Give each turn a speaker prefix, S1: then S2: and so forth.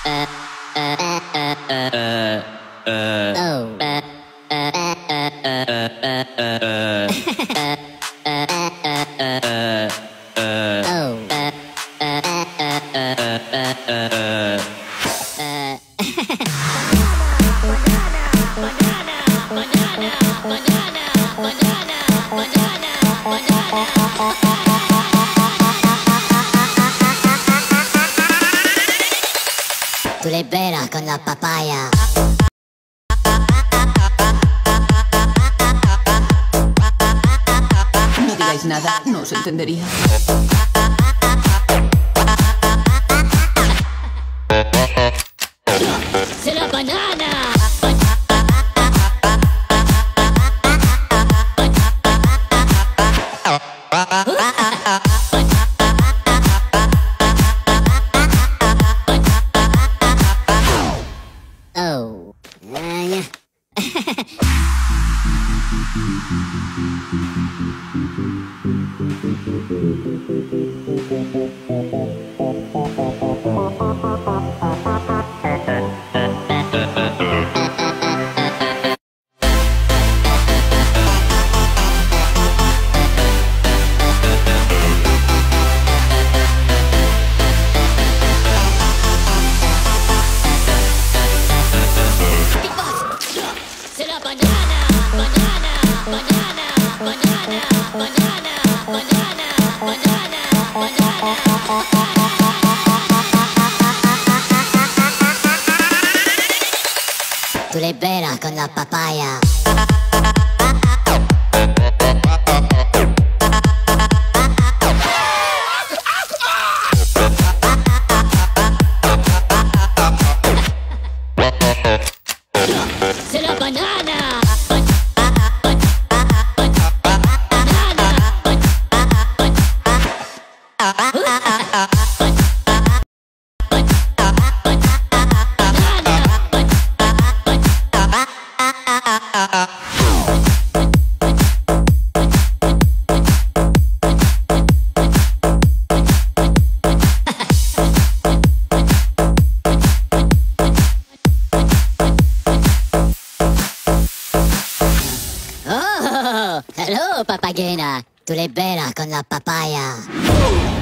S1: Tu le veras con la papaya.
S2: No digáis nada, no os entendería.
S1: ¡Se la banana! Oh. ¡Se la banana! ¡Banana! ¡Banana! ¡Banana! ¡Banana! ¡Banana! ¡Banana! Tu le veras con la papaya. ¡Se la banana! Oh, hello, papagena. Tu le veras con la papaya.